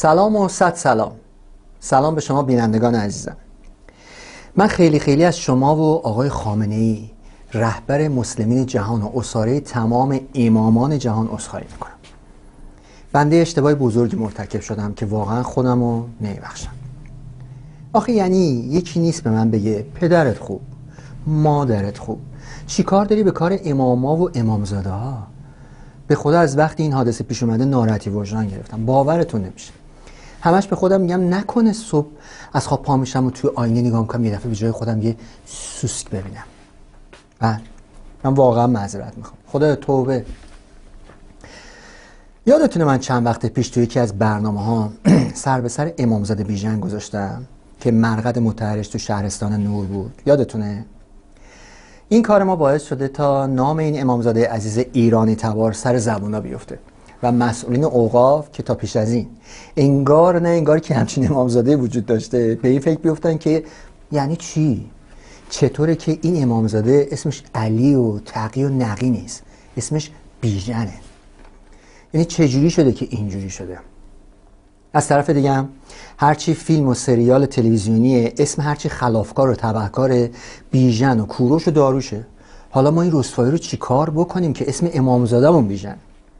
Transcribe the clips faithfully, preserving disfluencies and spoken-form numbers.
سلام و صد سلام. سلام به شما بینندگان عزیزم. من خیلی خیلی از شما و آقای خامنه‌ای رهبر مسلمین جهان و اساره تمام امامان جهان عذرخواهی میکنم. بنده اشتباه بزرگی مرتکب شدم که واقعا خودم رو نمیبخشم. آخه یعنی یکی نیست به من بگه پدرت خوب، مادرت خوب، چی کار داری به کار اماما و امامزاده ها؟ به خدا از وقتی این حادثه پیش اومده ناراحتی وجدان گرفتم، باورتون نمیشه. همش به خودم میگم نکنه صبح از خواب پا میشم و توی آینه نگاه میکنم یه دفعه به جای خودم یه سوسک ببینم. و من واقعا معذرت میخوام. خدا توبه. یادتونه من چند وقت پیش توی یکی از برنامه ها سر به سر امامزاده بیژن گذاشتم که مرقد متحرش تو شهرستان نور بود؟ یادتونه؟ این کار ما باعث شده تا نام این امامزاده عزیز ایرانی تبار سر زبونا بیفته و مسئولین اوقاف که تا پیش از این انگار نه انگار که همچین امامزاده وجود داشته به این فکر بیفتن که یعنی چی؟ چطوره که این امامزاده اسمش علی و تقی و نقی نیست، اسمش بیژنه؟ یعنی چجوری شده که اینجوری شده؟ از طرف دیگه هم هرچی فیلم و سریال تلویزیونی اسم هرچی خلافکار و تبهکار بیژن و کوروش و داروشه، حالا ما این رسوایی رو چی کار بکنیم که اسم امامزاده‌مون بیژن؟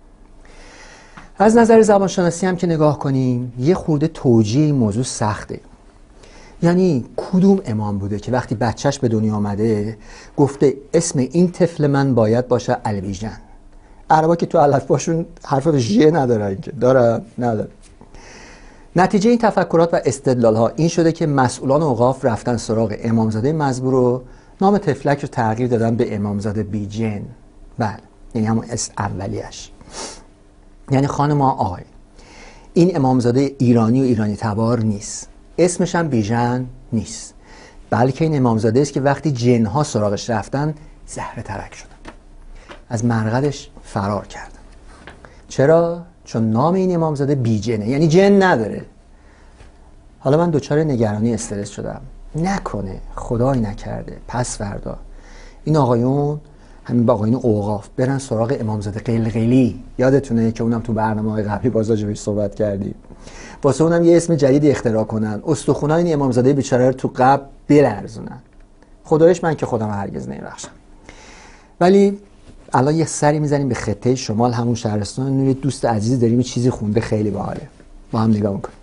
از نظر زبانشناسی هم که نگاه کنیم یه خورده توجیه این موضوع سخته. یعنی کدوم امام بوده که وقتی بچهش به دنیا آمده گفته اسم این طفل من باید باشه البیژن؟ عربا که تو الفباشون حرف ژ ندارن که دارن؟ ندارن. نتیجه این تفکرات و استدلال ها این شده که مسئولان اوقاف رفتن سراغ امامزاده مزبور و نام طفلک رو تغییر دادن به امامزاده بیژن. بله، یعنی همون اسم اولیش. یعنی خانم آقای، این امامزاده ایرانی و ایرانی تبار نیست، اسمش هم بیژن نیست، بلکه این امامزاده است که وقتی جنها سراغش رفتن زهره ترک شدن، از مرقدش فرار کردن. چرا؟ چون نام این امامزاده بیژنه، یعنی جن نداره. حالا من دچار نگرانی استرس شدم، نکنه خدای نکرده پس فردا این آقایون، همین آقایون اوقاف، برن سراغ امامزاده قلقلی. یادتونه که اونم تو برنامه‌های قبلی باز راجعش صحبت کردیم، واسه اونم یه اسم جدید اختراع کنن، استخونای این امامزاده بیچاره رو تو قبر بلرزونن. خدایش من که خودم هرگز نمیبخشم. ولی الان یه سری میزنیم به خطه شمال، همون شهرستان نور. دوست عزیزی داریم یه چیزی خونده خیلی باحاله، با هم نگاه میکنیم.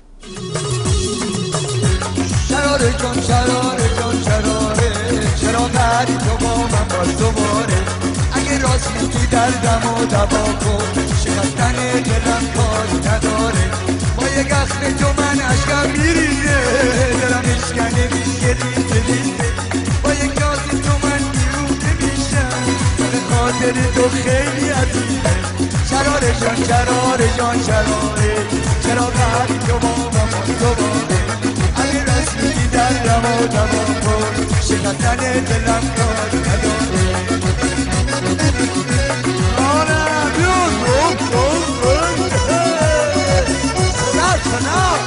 شراره جان شراره جان شراره، چرا قهری تو با من باز دوباره؟ اگه راست میگی دردم و دوا کن، شکستن دلم کاری نداره. با یه گخت تو من عشقم میریزه، دلم اشکنه میشه ریزه ریزه. با یه گازی تو من بیرونه میشم، به خاطر تو خیلی عزیزه. شراره جان شراره جان شراره، چرا قهری تو با من باز دوباره؟ اگه راست میگی دردم و دوا کن، شکستن دلم کاری نداره. آره بیون روک روک روک سنات سنات.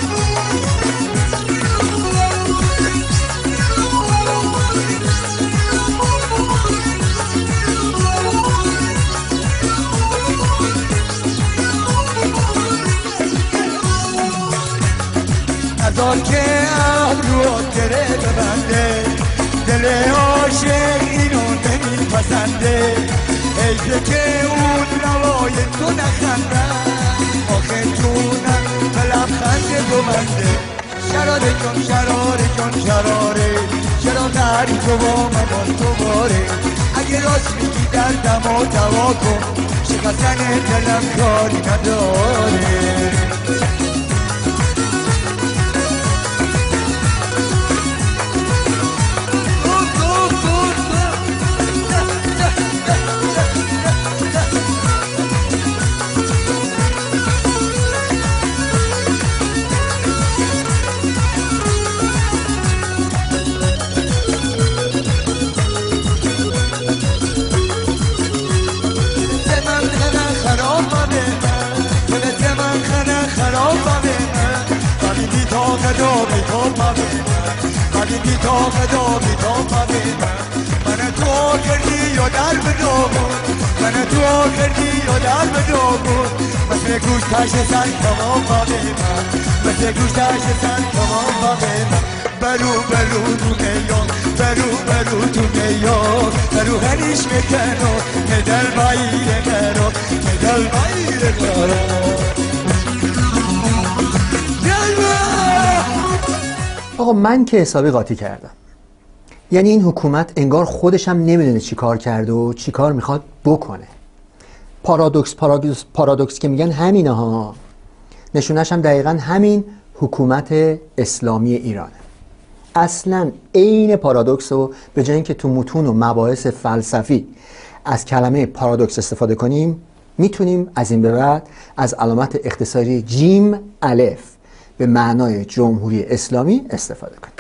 نزار که ابرو گره ببنده، دل عاشق اینو نمیپسنده. حیفه که اون نوای تو نخندن، آخه جونم به لبخند تو بنده. شراره جان شراره جان شراره، چرا قهری تو با من باز دوباره؟ اگه راست میگی دردم و دوا کن، شکستن دلم کاری نداره. داری تو مبین ولی بی تاقه داری تو مبین من تو کردی یا در بدامون و من تو آخردی و در به دوبون مثل گوش تش سن کمان باقی من مثل گوش تش سن کمان باقی من برو برو تو نیان برو برو تو نیان برو هریش میکنو ندل بایر کرو ندل بایر کرو. آقا من که حسابی قاطی کردم. یعنی این حکومت انگار خودش هم نمیدونه چی کار کرده و چی کار میخواد بکنه. پارادوکس پارادوکس پارادوکس که میگن همینه ها. نشونش هم دقیقا همین حکومت اسلامی ایرانه. اصلا عین پارادوکس رو به جای اینکه تو متون و مباحث فلسفی از کلمه پارادوکس استفاده کنیم، میتونیم از این به بعد از علامت اختصاری جیم الف به معنای جمهوری اسلامی استفاده کنیم.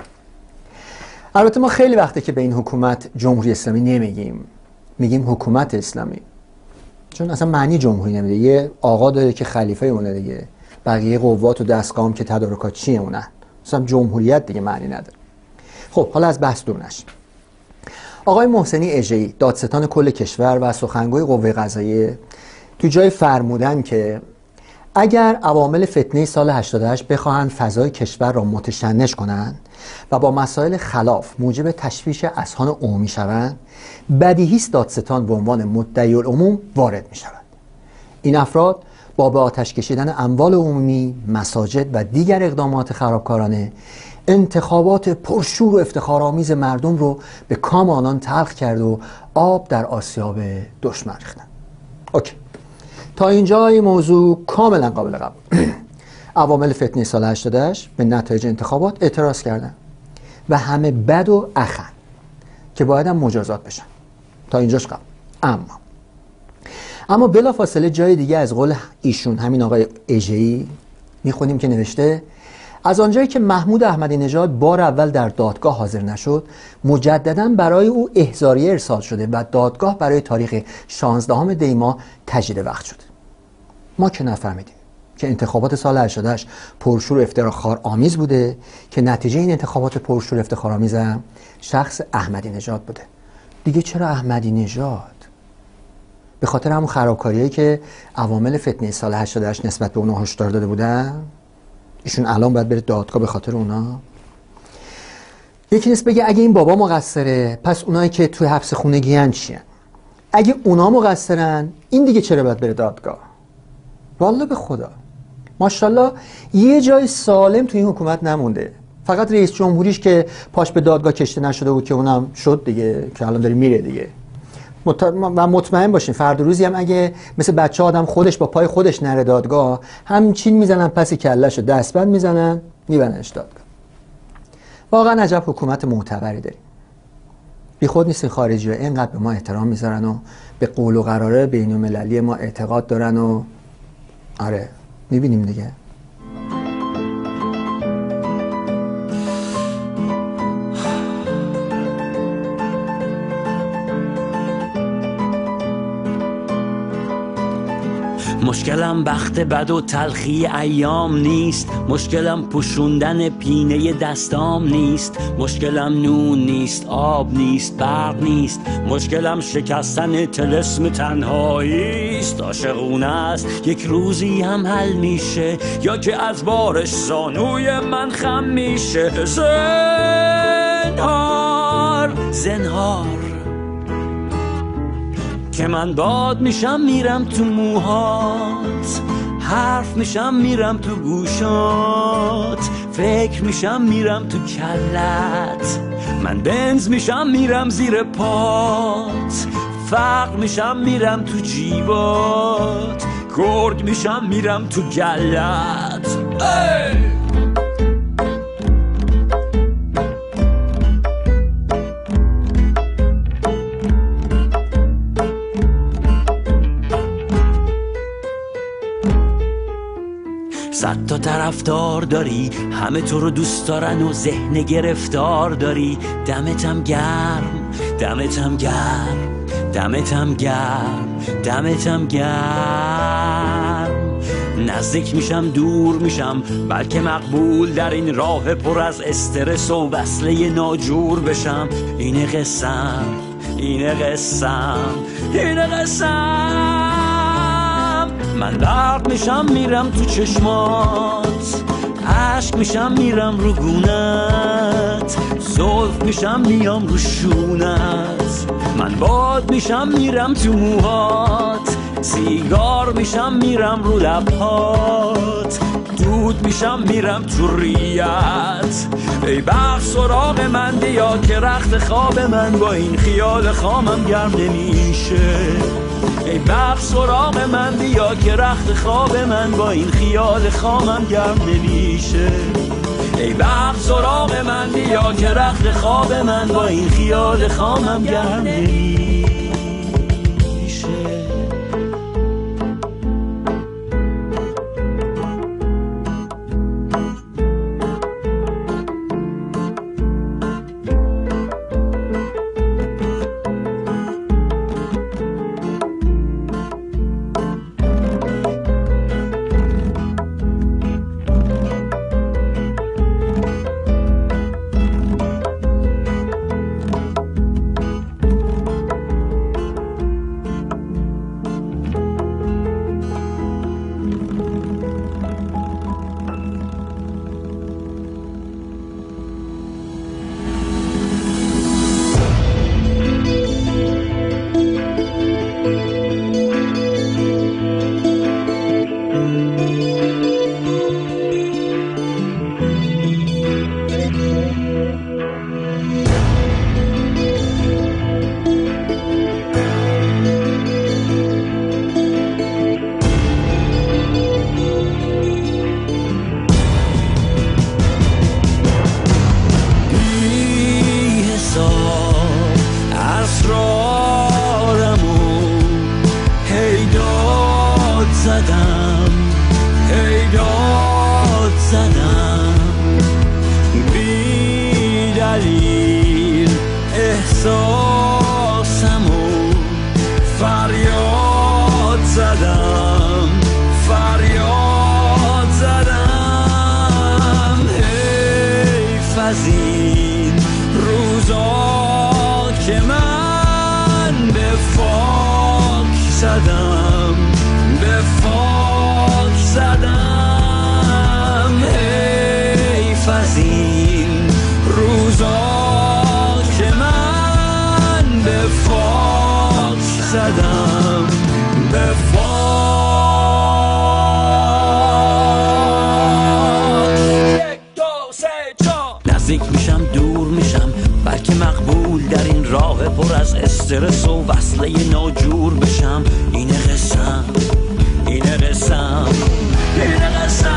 البته ما خیلی وقته که به این حکومت جمهوری اسلامی نمیگیم، میگیم حکومت اسلامی، چون اصلا معنی جمهوری نمیده. یه آقا داره که خلیفه اونه دیگه، بقیه قوات و دستگاه که تدارکات چیه اونن، اصلا جمهوریت دیگه معنی نداره. خب حالا از بحث دور نشیم. آقای محسنی اژه‌ای دادستان کل کشور و سخنگوی قوه قضاییه تو جای فرمودن که اگر عوامل فتنه سال هشتاد و هشت بخواهند فضای کشور را متشنج کنند و با مسائل خلاف موجب تشویش اذهان عمومی شوند، بدیهی است دادستان به عنوان مدعی العموم وارد می شود. این افراد با به آتش کشیدن اموال عمومی، مساجد و دیگر اقدامات خرابکارانه انتخابات پرشور و افتخارآمیز مردم رو به کام آنان تلخ کرد و آب در آسیاب دشمن ریختند. اوکی. تا اینجا این موضوع کاملا قابل قبول. عوامل فتنه سال هشتاد و هشت به نتایج انتخابات اعتراض کردن و همه بد و اخن که باید هم مجازات بشن. تا اینجاش قبول. اما اما بلافاصله جای دیگه از قول ایشون، همین آقای اژه‌ای، میخونیم که نوشته از آنجایی که محمود احمدی نژاد بار اول در دادگاه حاضر نشد، مجددا برای او احضاریه ارسال شده و دادگاه برای تاریخ شانزدهم دی ماه تجدید وقت شده. ما که نفهمیدیم که انتخابات سال هشتاد و هشت پرشور و افتخار آمیز بوده که نتیجه این انتخابات پرشور و افتخار آمیز هم شخص احمدی نژاد بوده. دیگه چرا احمدی نژاد؟ به خاطر همون خرابکاریایی که عوامل فتنه سال هشتاد و هشت نسبت به اونها هشدار داده بودن، ایشون الان باید بره دادگاه به خاطر اونا؟ یکی نیست بگه اگه این بابا مقصره پس اونایی که توی حبس خونگی ان چیه؟ اگه اونا مقصرن این دیگه چرا باید بره دادگاه؟ والله به خدا ماشاءالله یه جای سالم توی این حکومت نمونده. فقط رئیس جمهوریش که پاش به دادگاه کشته نشده بود که اونم شد دیگه، که الان داره میره دیگه. مط... و مطمئن باشین فردا روزی هم اگه مثل بچه آدم خودش با پای خودش نره دادگاه، همچین میزنن پس کلهشو، دستبند میزنن میبرنش دادگاه. واقعا عجب حکومت معتبری داریم. بی خود نیستین خارجی‌ها اینقدر به ما احترام میذارن و به قول و قراره بین‌المللی ما اعتقاد دارن و آره میبینیم دیگه. مشکلم بخت بد و تلخی ایام نیست، مشکلم پوشوندن پینه دستام نیست، مشکلم نون نیست، آب نیست، برق نیست، مشکلم شکستن طلسم تنهایی است. عاشقونه است یک روزی هم حل میشه، یا که از بارش زانوی من خم میشه. زنهار زنهار که من باد میشم میرم تو موهات، حرف میشم میرم تو گوشات، فکر میشم میرم تو کلت، من بنز میشم میرم زیر پات، فقر میشم میرم تو جیبات، گرگ میشم میرم تو گلت. ای! صد تا طرفدار داری، همه تو رو دوست دارن و ذهن گرفتار داری. دمتم گرم، دمتم گرم، دمتم گرم، دمتم گرم. نزدیک میشم دور میشم، بلکه مقبول در این راه پر از استرس و وصله ناجور بشم. اینه قسم، اینه قسم، اینه قسم. من درد میشم میرم تو چشمات، عشق میشم میرم رو گونت، زلف میشم میام رو شونت. من باد میشم میرم تو موهات، سیگار میشم میرم رو لبهات، دود میشم میرم تو ریت. ای بخت سراغ من دیا که رخت خواب من با این خیال خامم گرم نمیشه. ای بخت سراغ من بیا که رخت خواب من با این خیال خامم گرم نمیشه. ای بخت سراغ من بیا که رخت خواب من با این خیال خامم گرم نمیشه. نزدیک میشم دور میشم، بلکه مقبول در این راه پر از استرس و وصله ناجور بشم. اینه قسم، اینه قسم، اینه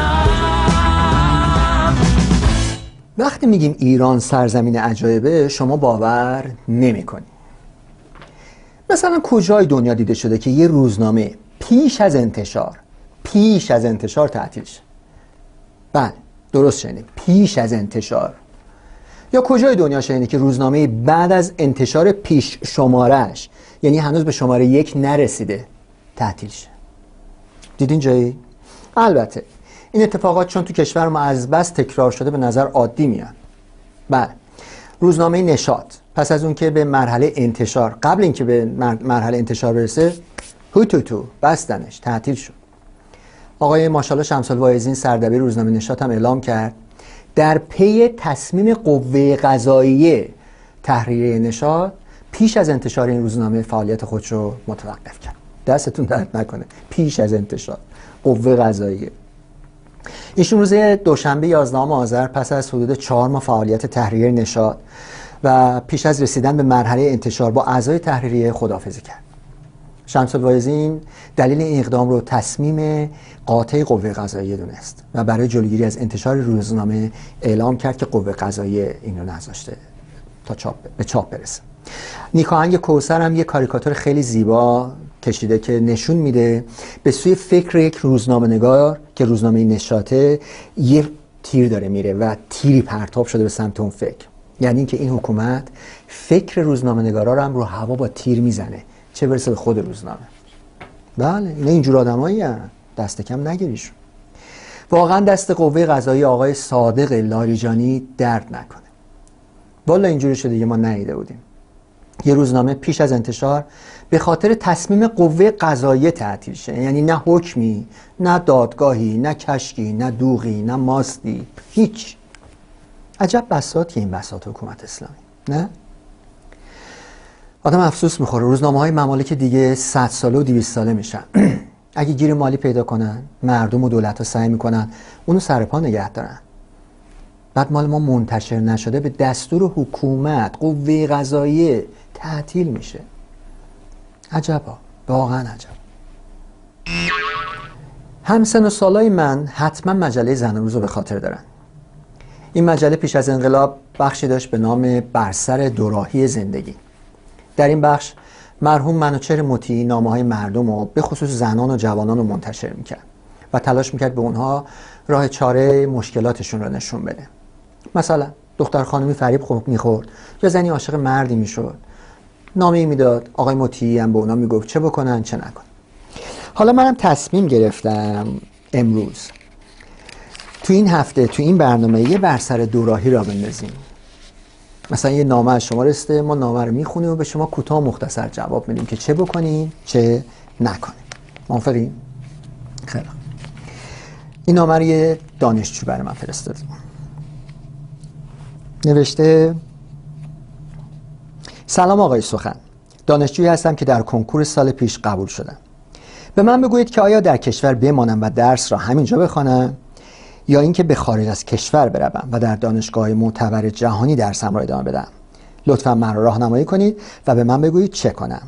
قسم. وقتی میگیم ایران سرزمین عجایبه شما باور نمی کنی. مثلا کجای دنیا دیده شده که یه روزنامه پیش از انتشار پیش از انتشار تعطیل شه؟ بله درست شنید، پیش از انتشار. یا کجای دنیا شنیدی که روزنامه بعد از انتشار پیش شمارش، یعنی هنوز به شماره یک نرسیده، تعطیل شه؟ دیدین جایی؟ البته این اتفاقات چون تو کشور ما از بس تکرار شده به نظر عادی میان. بله روزنامه نشاط پس از اون که به مرحله انتشار، قبل اینکه به مرحله انتشار برسه، هو تو تو بستنش، تعطیل شد. آقای ماشاءالله شمس الواعظین سردبیر روزنامه نشاط هم اعلام کرد در پی تصمیم قوه قضاییه تحریریه نشاط پیش از انتشار این روزنامه فعالیت خودش رو متوقف کرد. دستتون درد نکنه، پیش از انتشار قوه قضاییه. ایشون روز دوشنبه یازدهم آذر پس از حدود چهار ماه فعالیت تحریریه نشاط و پیش از رسیدن به مرحله انتشار با اعضای تحریریه خداحافظی کرد. شمس الواعظین دلیل این اقدام رو تصمیم قاطع قوه قضاییه دونست و برای جلوگیری از انتشار روزنامه اعلام کرد که قوه قضاییه این رو نذاشته تا چاپ به چاپ برسه. نیکاهنگ کوثر هم یه کاریکاتور خیلی زیبا کشیده که نشون میده به سوی فکر یک روزنامه‌نگار که روزنامه نشاطه یه تیر داره میره و تیری پرتاب شده به سمت اون فکر. یعنی اینکه این حکومت فکر روزنامه‌نگارا رو هم رو هوا با تیر میزنه، چه برسه به خود روزنامه. بله اینا اینجور آدمایی هستن. دست کم نگیریشون. واقعا دست قوه قضایی آقای صادق لاریجانی درد نکنه. والا اینجوری شده دیگه ما ندیده بودیم. یه روزنامه پیش از انتشار به خاطر تصمیم قوه قضاییه تعطیل شه، یعنی نه حکمی، نه دادگاهی، نه کشکی، نه دوغی، نه ماستی، هیچ. عجب بساط که این بساط حکومت اسلامی، نه؟ آدم افسوس میخوره. روزنامه های ممالک دیگه صد ساله و دویست ساله میشن. اگه گیر مالی پیدا کنن، مردم و دولت ها سعی میکنن اونو سر پا نگه دارن. بعد مال ما منتشر نشده به دستور حکومت، قوه قضاییه تعطیل میشه. عجبا، واقعا عجب. همسن و سالای من حتما مجله زن و روز رو به خاطر دارن. این مجله پیش از انقلاب بخشی داشت به نام بر سر دوراهی زندگی. در این بخش مرحوم منوچهر مطیعی نامه‌های مردم و به خصوص زنان و جوانان رو منتشر میکرد و تلاش میکرد به اونها راه چاره مشکلاتشون رو نشون بده. مثلا دختر خانمی فریب خوب میخورد یا زنی عاشق مردی میشد، نامه‌ای میداد، آقای مطیعی هم به اونا میگفت چه بکنن چه نکنن. حالا منم تصمیم گرفتم امروز تو این هفته تو این برنامه یه بر سر دوراهی را بندازیم. مثلا یه نامه از شما رسیده، ما نامه رو میخونیم و به شما کوتاه مختصر جواب میدیم که چه بکنیم چه نکنیم. موافقین؟ خیلی. این نامه رو یه دانشجو برای من فرستاد. نوشته: سلام آقای سخن، دانشجویی هستم که در کنکور سال پیش قبول شدم. به من بگویید که آیا در کشور بمانم و درس را همینجا بخوانم یا اینکه به خارج از کشور بروم و در دانشگاه معتبر جهانی درسم را ادامه بدم. لطفا من را راهنمایی کنید و به من بگویید چه کنم.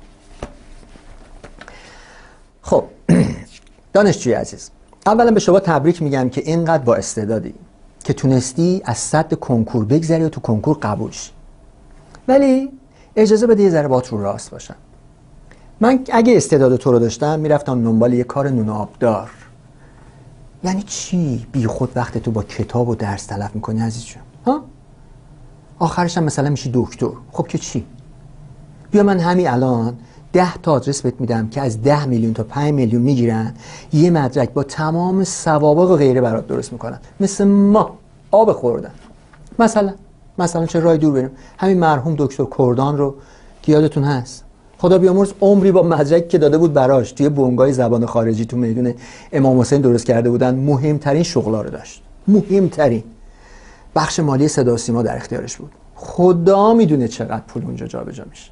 خب دانشجوی عزیز، اولا به شما تبریک میگم که اینقدر با استعدادی که تونستی از سد کنکور بگذری و تو کنکور قبول شی. ولی اجازه بده یه ذره باهات رو راست باشم. من اگه استعداد تو رو داشتم میرفتم دنبال یه کار نون آبدار. یعنی چی بی خود وقت تو با کتاب و درس تلف میکنی عزیز جون؟ ها؟ آخرش هم مثلا میشی دکتر. خب که چی؟ بیا من همین الان ده تا آدرس بهت میدم که از ده میلیون تا پنج میلیون میگیرن، یه مدرک با تمام سوابق و غیره برات درست میکنن، مثل ما آب خوردن. مثلا مثلا چه راه دور بریم، همین مرحوم دکتر کردان رو که یادتون هست، خدا بیامرز، عمری با مدرک که داده بود براش توی بنگاه زبان خارجی تو میدون امام حسین درست کرده بودن، مهمترین شغلا رو داشت. مهمترین بخش مالی صدا و سیما در اختیارش بود. خدا میدونه چقدر پول اونجا جابجا میشه.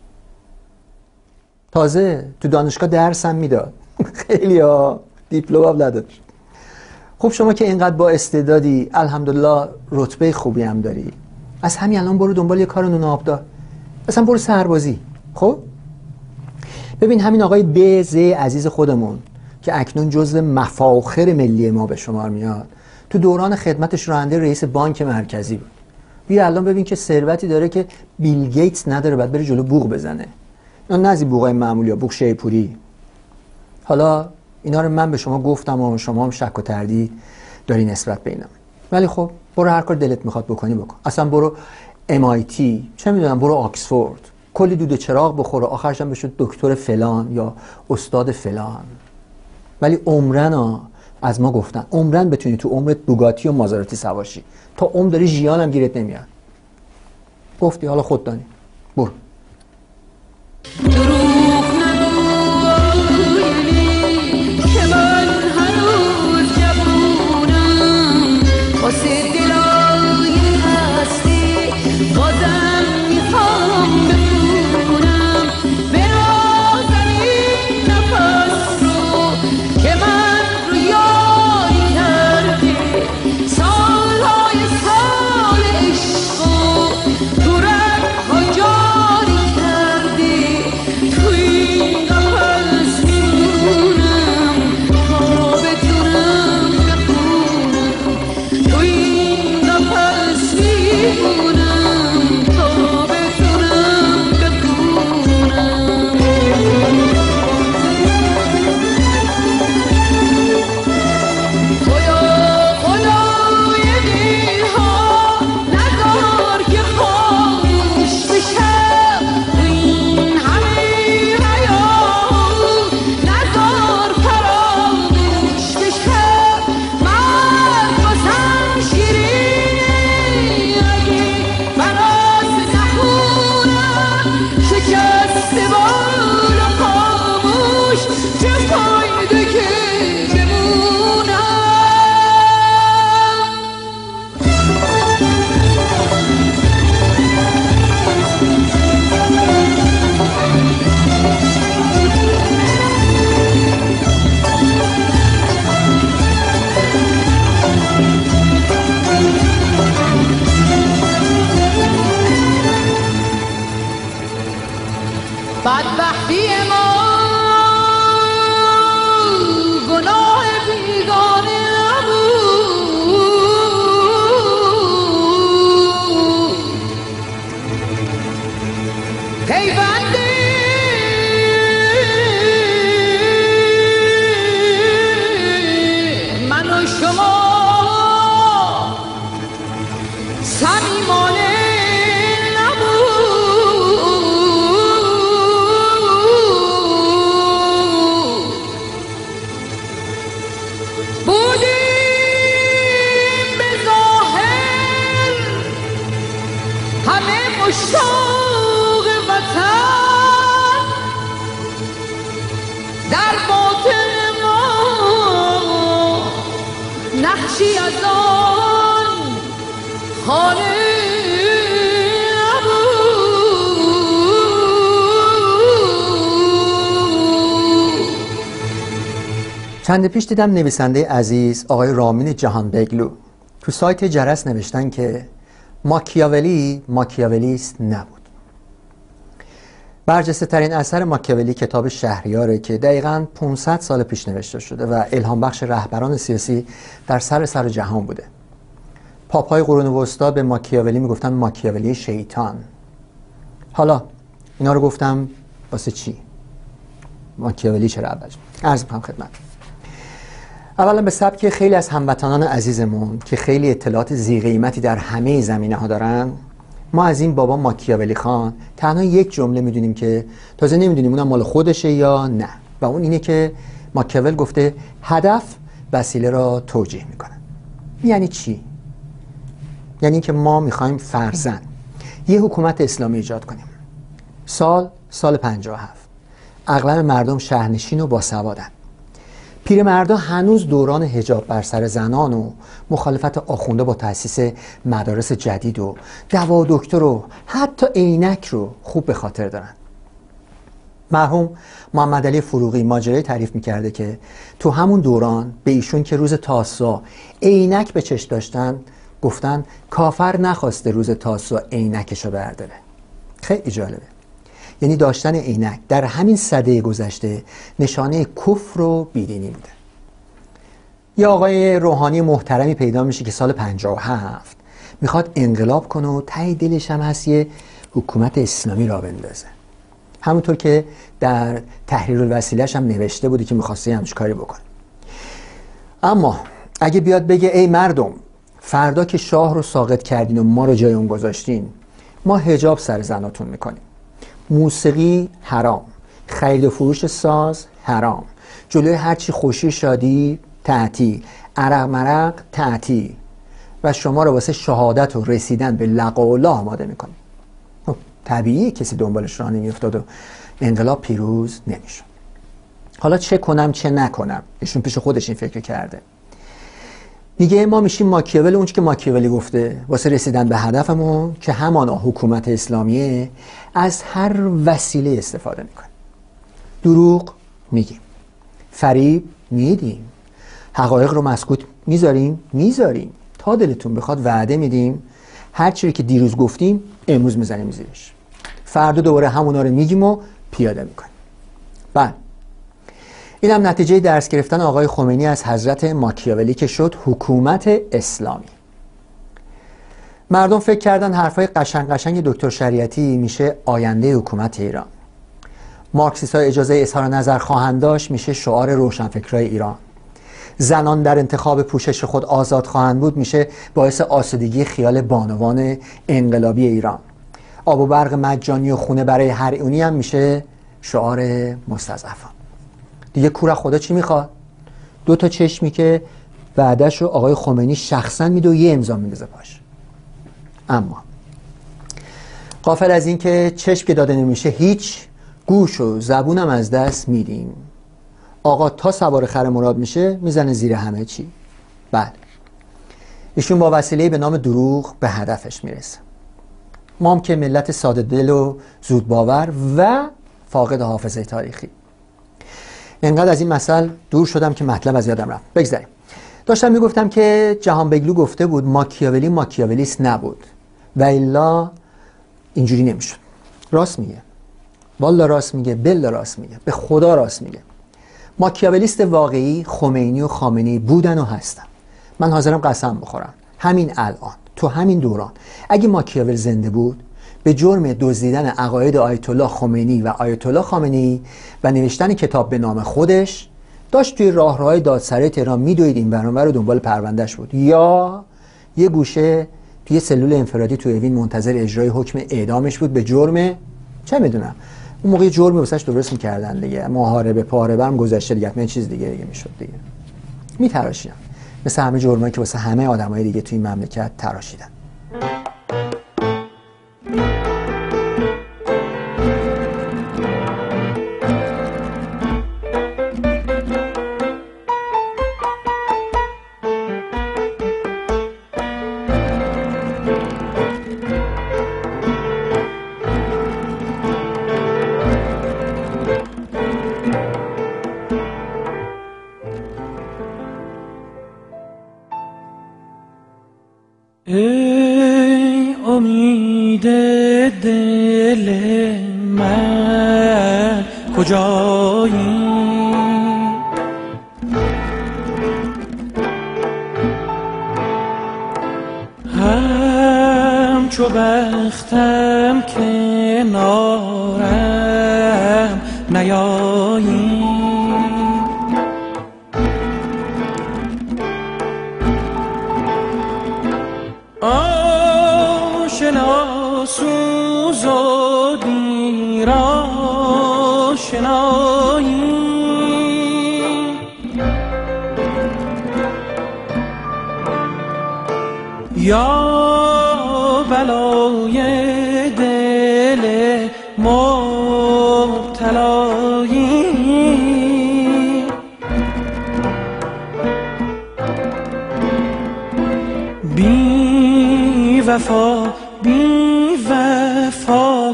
تازه تو دانشگاه درس هم میداد. خیلی ها دیپلم هم نداشت. خب شما که اینقدر با استعدادی، الحمدلله رتبه خوبی هم داری، از همین الان برو دنبال یه کار نون آبدار. اصلا برو سربازی. خب ببین همین آقای بز عزیز خودمون که اکنون جزو مفاخر ملی ما به شمار میاد، تو دوران خدمتش راننده رئیس بانک مرکزی بود. بیا الان ببین که ثروتی داره که بیل گیتس نداره، بعد بره جلو بوق بزنه. نه نزی بوقای معمولی ها، بوق شیپوری. حالا اینا رو من به شما گفتم و شما هم شک و تردید داری نسبت به اینا. ولی خب برو هر کار دلت میخواد بکنی بکن. اصلا برو ام آی تی، چه میدونم، برو آکسفورد، کلی دود چراغ بخوره، آخرش هم بشود دکتر فلان یا استاد فلان. ولی عمرن از ما گفتن عمرن بتونی تو عمرت بوگاتی و مازراتی سواشی، تا عمر داری ژیان هم گیرت نمیاد. گفتی حالا خود دانی، برو. تو رنگ ها جای بدبختی ما گناه بیگانه نبود، پیوند من و شما صمیمانه مشتاق وطن، در باطن ما نقشی از آن خانه نبود. چند پیش دیدم نویسنده عزیز آقای رامین جهانبگلو تو سایت جرس نوشتن که ماکیاولی ماکیاولیست نبود. برجسته ترین اثر ماکیاولی کتاب شهریاره که دقیقاً پانصد سال پیش نوشته شده و الهام بخش رهبران سیاسی در سر سر جهان بوده. پاپای قرون وسطا به ماکیاولی میگفتن ماکیاولی شیطان. حالا اینا رو گفتم واسه چی؟ ماکیاولی چرا اول؟ عرض می‌کنم خدمت. اولا به سبک خیلی از هموطنان عزیزمون که خیلی اطلاعات ذی قیمتی در همه زمینه ها دارن، ما از این بابا ماکیاولی خان تنها یک جمله میدونیم که تازه نمیدونیم اونم مال خودشه یا نه، و اون اینه که ماکیاول گفته هدف وسیله را توجیه میکنه. یعنی چی؟ یعنی که ما میخوایم فرضاً یه حکومت اسلامی ایجاد کنیم. سال سال پنجاه و هفت، اغلب مردم شهرنشین و باسوادن. پیرمردا هنوز دوران حجاب بر سر زنان و مخالفت آخونده با تأسیس مدارس جدید و دوا و دکتر و حتی عینک رو خوب به خاطر دارن. مرحوم محمد علی فروغی ماجرای تعریف میکرده که تو همون دوران به ایشون که روز تاسوعا عینک به چشم داشتن گفتن کافر نخواسته روز تاسوعا عینکشو برداره. خیلی جالبه. یعنی داشتن عینک در همین سده گذشته نشانه کفر و بیدینی بوده. یه آقای روحانی محترمی پیدا میشه که سال پنجاه و هفت میخواد انقلاب کنه و ته دلش هم هست یه حکومت اسلامی را بندازه. همونطور که در تحریر الوسیله‌اش هم نوشته بوده که میخواسته همچین کاری بکنه. اما اگه بیاد بگه ای مردم فردا که شاه رو ساقط کردین و ما رو جای اون گذاشتین، ما حجاب سر زناتون میکنیم، موسیقی حرام، خرید و فروش ساز حرام، جلوی هرچی خوشی شادی تعطیل، عرق مرق تعطیل، و شما رو واسه شهادت و رسیدن به لقا الله آماده میکنیم. طبیعیه کسی دنبالش راه نمیافتاد و انقلاب پیروز نمیشد. حالا چه کنم چه نکنم؟ ایشون پیش خودش این فکر کرده. میگه ما میشیم ماکیاول، اون که ماکیاولی گفته واسه رسیدن به هدفمون که همانا حکومت اسلامیه، از هر وسیله استفاده میکنیم. دروغ میگیم، فریب میدیم، حقایق رو مسکوت میذاریم میذاریم تا دلتون بخواد وعده میدیم هر چیزی که دیروز گفتیم امروز میزنیم زیرش، فردا دوباره همونا رو میگیم و پیاده میکنیم. بعد این هم نتیجه درس گرفتن آقای خمینی از حضرت ماکیاولی که شد حکومت اسلامی. مردم فکر کردن حرفای قشنگ قشنگ دکتر شریعتی میشه آینده حکومت ایران. مارکسیست‌ها اجازه اظهار نظر خواهند داشت میشه شعار روشنفکرای ایران. زنان در انتخاب پوشش خود آزاد خواهند بود میشه باعث آسودگی خیال بانوان انقلابی ایران. آب و برق مجانی و خونه برای هر اونی هم میشه شعار مستضعفان. دیگه کور خدا چی میخواد؟ دو تا چشمی که وعده‌ش رو آقای خمینی شخصا میده و یه امضا میندازه پاش. اما غافل از این که چشم که داده نمیشه هیچ، گوش و زبونم از دست میدیم. آقا تا سوار خر مراد میشه میزنه زیر همه چی. بعد ایشون با وسیله به نام دروغ به هدفش میرسه. ما هم که ملت ساده دل و زود باور و فاقد حافظه تاریخی. اینقدر از این مسئله دور شدم که مطلب از یادم رفت. بگذاریم. داشتم میگفتم که جهانبگلو گفته بود ماکیاولی ماکیاولیست نبود و الا اینجوری نمیشد. راست میگه. والا راست میگه، بلا راست میگه، به خدا راست میگه. ماکیاولیست واقعی خمینی و خامنه‌ای بودن و هستن. من حاضرم قسم بخورم همین الان تو همین دوران اگه ماکیاول زنده بود به جرم دزدیدن عقاید آیت الله خمینی و آیت الله خامنه‌ای و نوشتن کتاب به نام خودش داشت توی راهروهای دادسرای تهران میدوید این ور اون ور و دنبال پروندهش بود، یا یه گوشه توی سلول انفرادی توی اوین منتظر اجرای حکم اعدامش بود به جرم چه میدونم اون موقع جرمی واسش درست میکردن دیگه، محاربه پاربه هم گذشته دیگه، من چیز دیگه دیگه میشد دیگه. میتراشیدن مثل همه جرمایی که واسه همه آدمای دیگه توی این مملکت تراشیدن. ای امید دل من کجایی؟ همچو بختم کنارم نیایی؟ آشنا سوز و دیر آشنایی، یا بلای دل مبتلایی. بی وفا بی وفا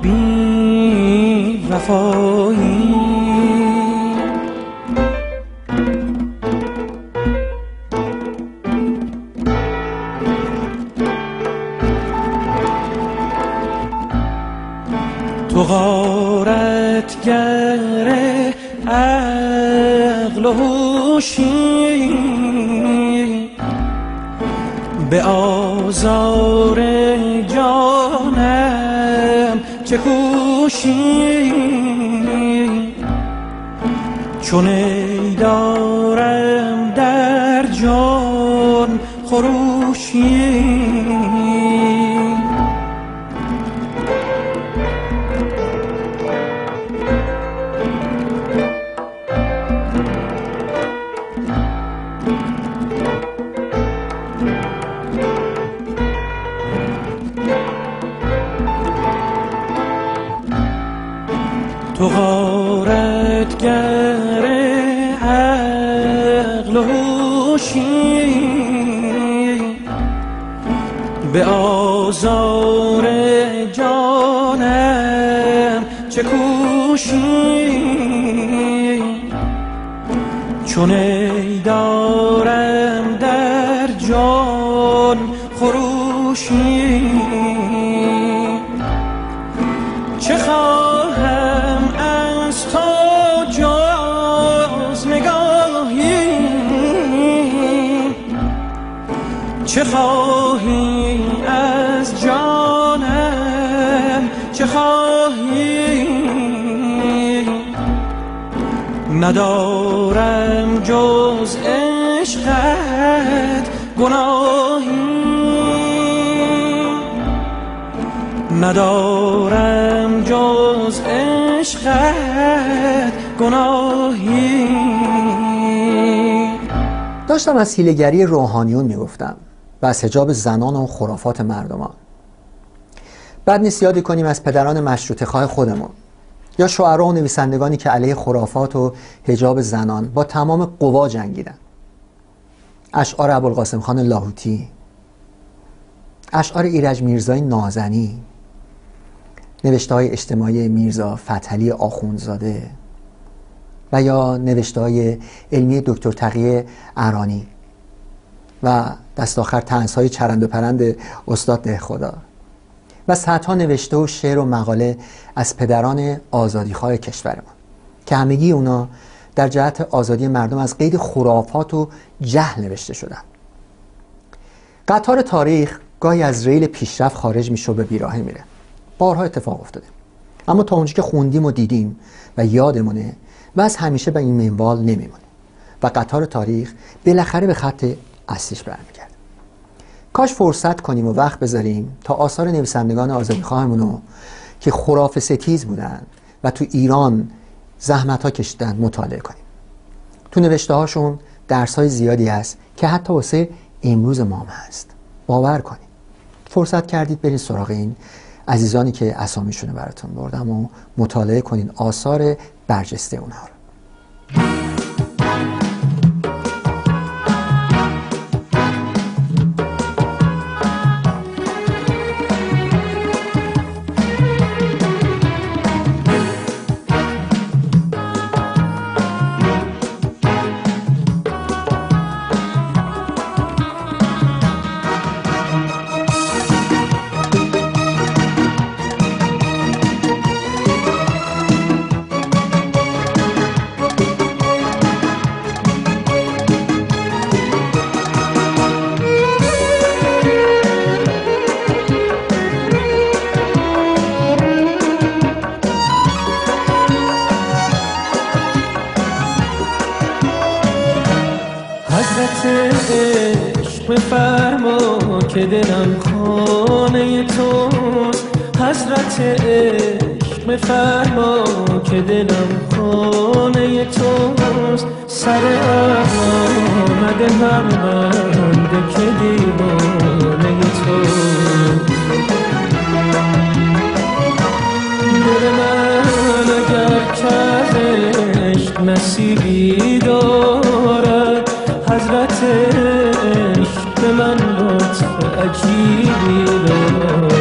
بی وفایی، تو غارتگر عقل و هوشی، به آزار جانم چه کوشی، چون ای دارم در جان خروشی. تو غارتگر عقل و هوشی، به آزار جانم چه کوشی، چون ای دارم در جان خروشی. چه خواهم از تو جز نگاهی، چه خواهی از جانم چه خواهی، ندارم جز عشقت گناهی، ندارم جز عشقت گناهی. داشتم از حیله‌گری روحانیون میگفتم و از حجاب زنان و خرافات مردمان. بعد نیست یادی کنیم از پدران مشروطه خواه خودمون یا شاعران و نویسندگانی که علیه خرافات و حجاب زنان با تمام قوا جنگیدن. اشعار ابوالقاسم خان لاهوتی، اشعار ایرج میرزای نازنی، نوشته های اجتماعی میرزا فتحعلی آخوندزاده و یا نوشته های علمی دکتر تقی ارانی و دست آخر طنزهای چرند و پرند استاد دهخدا و صدها نوشته و شعر و مقاله از پدران آزادیخواه کشورمان که همگی اونا در جهت آزادی مردم از قید خرافات و جهل نوشته شدن. قطار تاریخ گاهی از ریل پیشرفت خارج میشه و به بیراهه میره. بارها اتفاق افتاده. اما تا اونجا که خوندیم و دیدیم و یادمونه و از همیشه به این منوال نمیمونه و قطار تاریخ بالاخره به خط اصلیش برمیگرده. کاش فرصت کنیم و وقت بذاریم تا آثار نویسندگان آزادیخواهمون رو که خرافه ستیز بودن و تو ایران زحمت ها کشیدن مطالعه کنیم. تو نوشته هاشون درس های زیادی هست که حتی واسه امروز ما هم هست. باور کنید. فرصت کردید برید سراغ این عزیزانی که اسامیشون براتون بردم و مطالعه کنین آثار برجسته اونها رو. بفرما که دلم خانه توست، حضرت عشق بفرما که دلم خانه توست، سر آمده هم بنده که دیوانه توست. دل من اگر که از عشق نصیبی دارد، حضرت عشق به من لطف عجیبی دارد.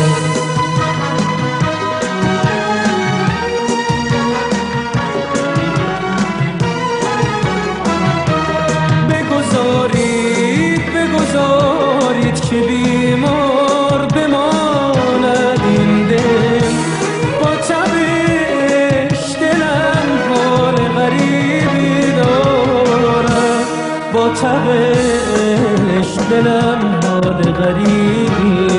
بگذارید بگذارید که بیمار بماند این دل، با تبش دلم حال غریبی دارد، با تبش دلم حال غریبی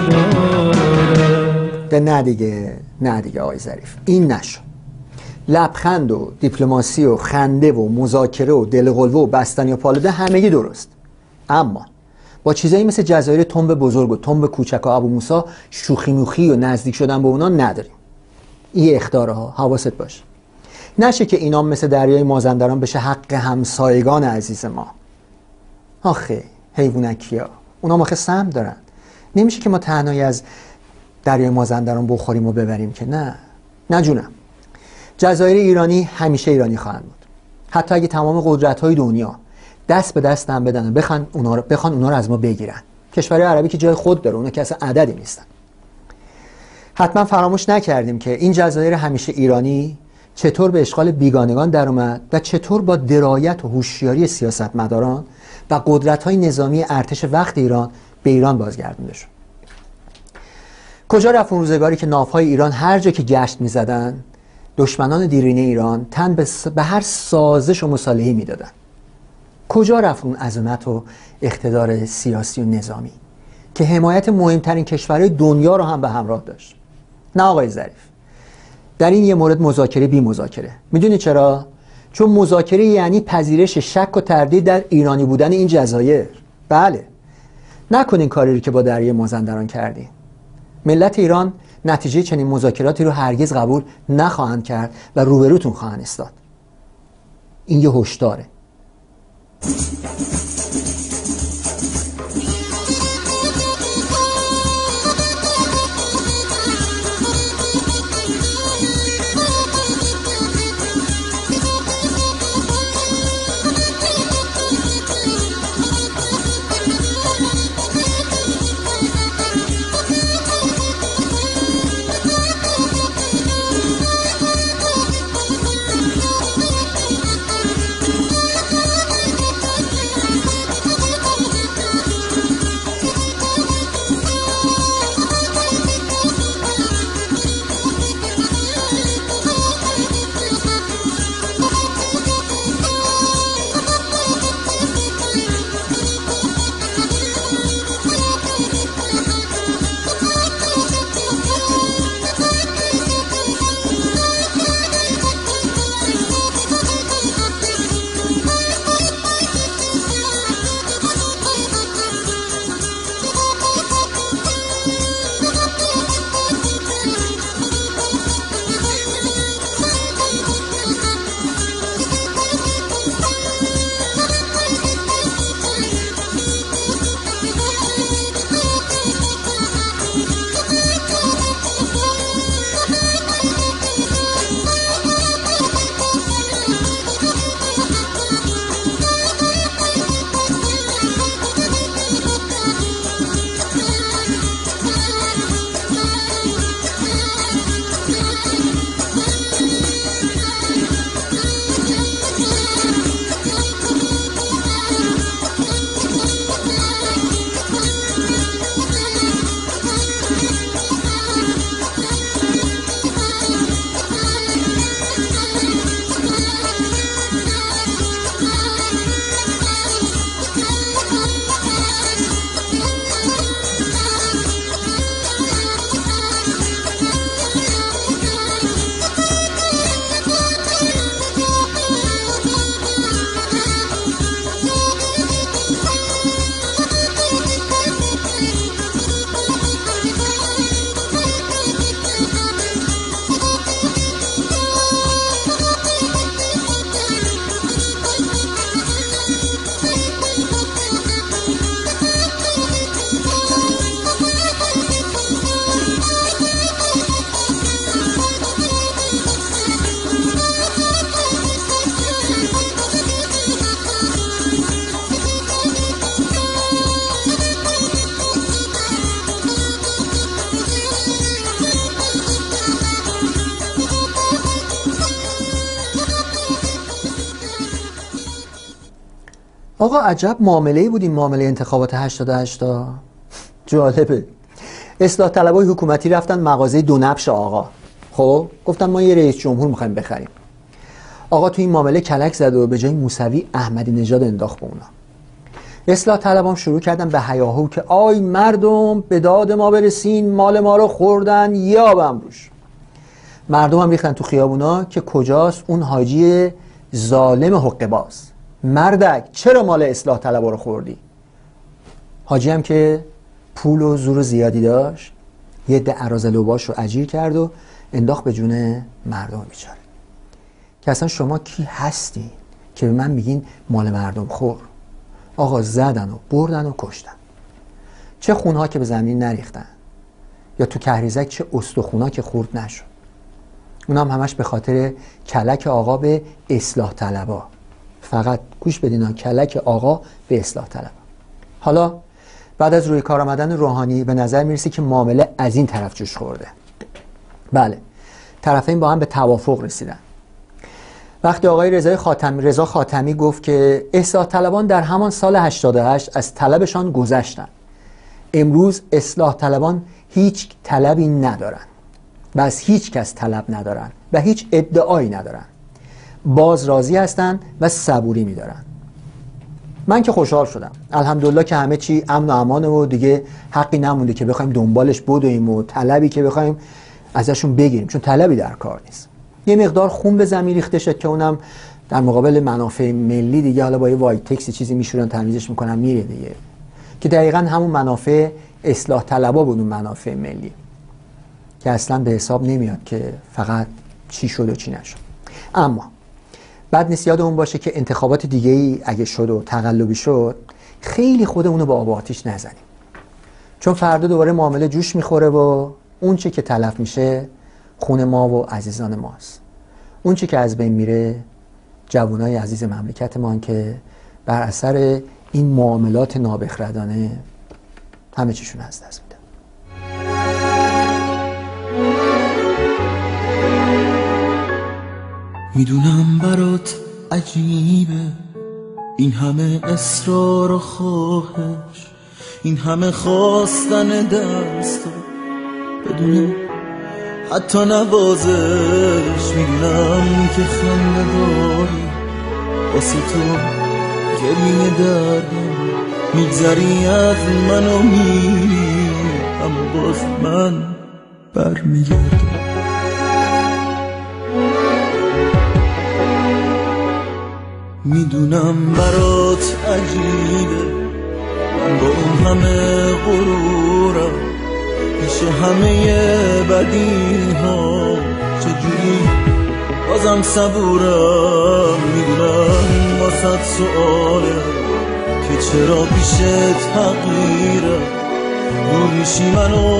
دارد. نه دیگه نه دیگه آقای ظریف، این نشو. لبخند و دیپلماسی و خنده و مذاکره و دلقلوه و بستنی و پالوده همگی درست، اما با چیزایی مثل جزایر تنب بزرگ و تنب کوچک و ابو موسی شوخی موخی و نزدیک شدن به اونا نداریم. این اخطارها حواست باشه، نشه که اینا مثل دریای مازندران بشه حق همسایگان عزیز ما. آخه حیوانکیا اونا ماخه سم دارن، نمیشه که ما تنهایی از دریای مازندران بخوریم و ببریم که. نه نه جونم، جزایر ایرانی همیشه ایرانی خواهند بود، حتی اگه تمام قدرت‌های دنیا دست به دست هم بدن و بخوان اونا رو بخوان اونا رو از ما بگیرن. کشورهای عربی که جای خود داره، اونا که اصلا عددی نیستن. حتما فراموش نکردیم که این جزایر همیشه ایرانی چطور به اشغال بیگانگان در اومد و چطور با درایت و هوشیاری سیاستمداران و قدرت‌های نظامی ارتش وقت ایران به ایران بازگردونده شد. کجا رفت اون روزگاری که ناوهای ایران هر جا که گشت می‌زدن دشمنان دیرینه ایران تن به, س... به هر سازش و مصالحه‌ای میدادن؟ کجا رفت اون عظمت و اقتدار سیاسی و نظامی که حمایت مهمترین کشورهای دنیا رو هم به همراه داشت؟ نه آقای ظریف، در این یه مورد مذاکره بی مذاکره. میدونی چرا؟ چون مذاکره یعنی پذیرش شک و تردید در ایرانی بودن این جزایر. بله، نکنین کاری رو که با دریای مازندران کردین. ملت ایران نتیجه چنین مذاکراتی رو هرگز قبول نخواهند کرد و روبروتون خواهند ایستاد. این یه هشداره. آقا عجب معامله‌ای بود این معامله انتخابات هشتاد و هشت. جالبه. اصلاح طلبای حکومتی رفتن مغازه دو نبش آقا، خب گفتن ما یه رئیس جمهور می‌خوایم بخریم. آقا تو این معامله کلک زد و به جای موسوی احمدی نژاد انداخت به اونا. اصلاح طلبان شروع کردن به هیاهو که آی مردم به داد ما برسین، مال ما رو خوردن یابم روش. مردم هم ریختن تو خیابونا که کجاست اون حاجی ظالم حقه باز. مردک چرا مال اصلاح طلبا رو خوردی؟ حاجی هم که پول و زور زیادی داشت یه ده اراذلوباش رو اجیر کرد و انداخت به جون مردم بیچاره. که اصلا شما کی هستین که به من میگین مال مردم خور؟ آقا زدن و بردن و کشتن. چه خونها که به زمین نریختن، یا تو کهریزک چه استخونا که خورد نشد. اونم همش به خاطر کلک آقا به اصلاح طلبا. فقط گوش بدین، کلک آقا به اصلاح طلبا. حالا بعد از روی کار آمدن روحانی به نظر میرسه که معامله از این طرف جوش خورده. بله، طرفین با هم به توافق رسیدن. وقتی آقای رضا خاتمی رضا خاتمی گفت که اصلاح طلبان در همان سال هشتاد و هشت از طلبشان گذشتن، امروز اصلاح طلبان هیچ طلبی ندارن و از هیچ کس طلب ندارن و هیچ ادعایی ندارن، باز راضی هستن و صبوری میدارن. من که خوشحال شدم، الحمدلله که همه چی امن و امانه و دیگه حقی نمونده که بخوایم دنبالش بدویم و طلبی که بخوایم ازشون بگیریم، چون طلبی در کار نیست. یه مقدار خون به زمین ریخته شد که اونم در مقابل منافع ملی دیگه، حالا با یه وایت تکسی چیزی میشورن تمیزش میکنن میره دیگه، که دقیقاً همون منافع اصلاح طلبا بود، اون منافع ملی که اصلا به حساب نمیاد که فقط چی شد و چی نشد. اما بعد نیست یاد اون باشه که انتخابات دیگه ای اگه شد و تقلبی شد خیلی خودمونو با آب و آتیش نزنیم، چون فردا دوباره معامله جوش میخوره و اون چی که تلف میشه خون ما و عزیزان ماست. اون چی که از بین میره جوانای عزیز مملکت ما که بر اثر این معاملات نابخردانه همه چیشون از دست میدن. میدونم برات عجیبه این همه اصرار و خواهش، این همه خواستن دستا بدون حتی نوازش. میدونم که خنده داری واسه تو گریه دردم، میگذری از من و میری اما باز من برمیگردم. میدونم برات عجیبه من با اون همه غرورم پیش همه بدی ها چجوری بازم صبورم. میدونم واسه سؤاله که چرا پیش تغییرم دور میشی منو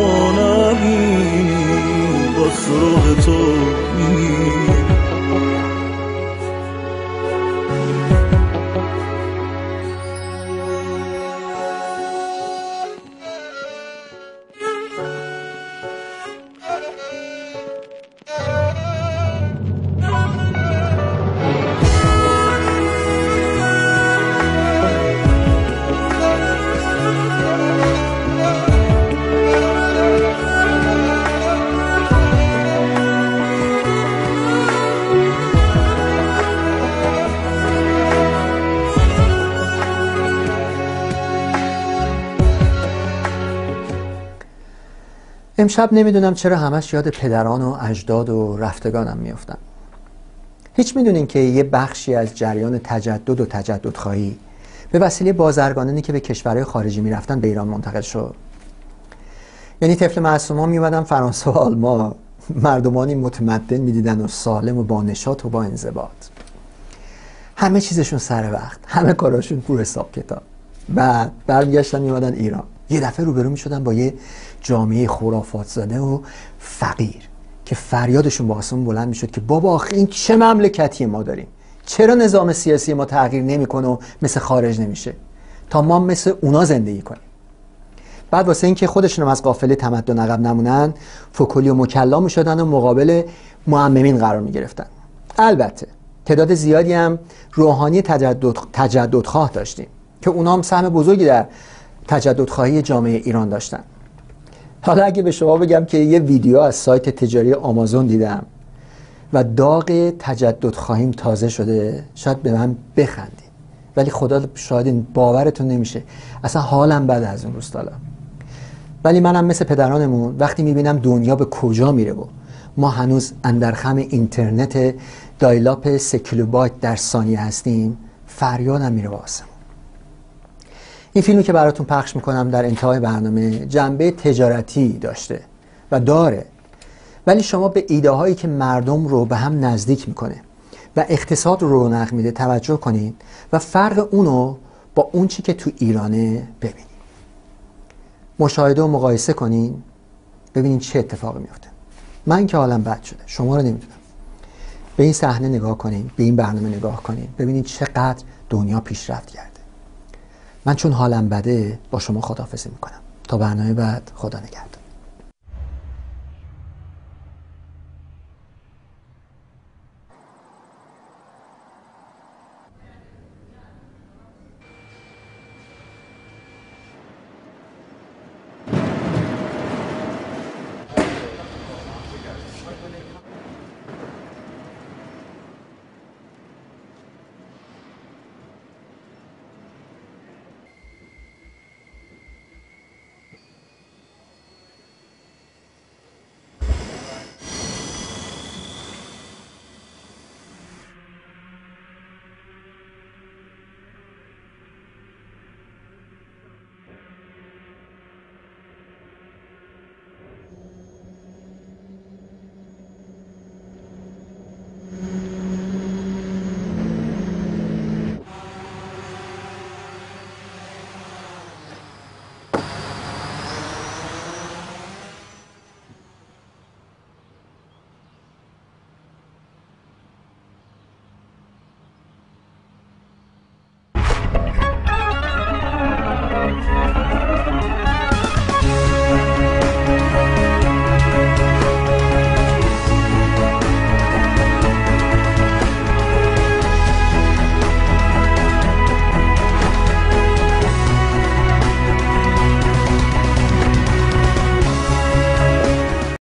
نبینی با سراغ تو میری. امشب نمیدونم چرا همش یاد پدران و اجداد و رفتگانم میافتم. هیچ میدونین که یه بخشی از جریان تجدد و تجددخواهی به وسیله بازرگانانی که به کشورهای خارجی میرفتن به ایران منتقل شد. یعنی طفل معصوما میومدن فرانسه و آلمان، مردمانی متمدن میدیدن و سالم و با نشاط و با انضباط، همه چیزشون سر وقت، همه کاراشون پر حساب کتاب. بعد برمیگشتن میومدن ایران، یه دفعه روبرو میشدن با یه جامعه خرافات زده و فقیر که فریادشون با آسمون بلند میشد که بابا آخه این چه مملکتی ما داریم، چرا نظام سیاسی ما تغییر نمیکنه و مثل خارج نمیشه تا ما مثل اونا زندگی کنیم. بعد واسه اینکه خودشون از قافله تمدن عقب نمونن فکلی و مکلا میشدن و مقابل معممین قرار میگرفتن. البته تعداد زیادی هم روحانی تجدد تجددخواه داشتیم که اونا هم سهم بزرگی در تجددخواهی جامعه ایران داشتن. حالا اگه به شما بگم که یه ویدیو از سایت تجاری آمازون دیدم و داغ تجددخواهیم تازه شده، شاید به من بخندید، ولی خدا شاید این باورتون نمیشه، اصلا حالم بد از اون روزا. ولی منم مثل پدرانمون وقتی میبینم دنیا به کجا میره و ما هنوز اندرخم اینترنت دایلاپ سه کیلوبایت در ثانیه هستیم، فریادم میره واسمون. این فیلمی که براتون پخش میکنم در انتهای برنامه جنبه تجارتی داشته و داره، ولی شما به ایده هایی که مردم رو به هم نزدیک میکنه و اقتصاد رو رونق میده توجه کنید و فرق اونو با اون چی که تو ایرانه ببینید. مشاهده و مقایسه کنین، ببینین چه اتفاقی میفته. من که حالم بد شده، شما رو نمیدونم. به این صحنه نگاه کنین، به این برنامه نگاه کنین، ببینین چقدر دنیا پیشرفت کرده. من چون حالم بده با شما خداحافظی میکنم. تا برنامه بعد، خدا نگهدار.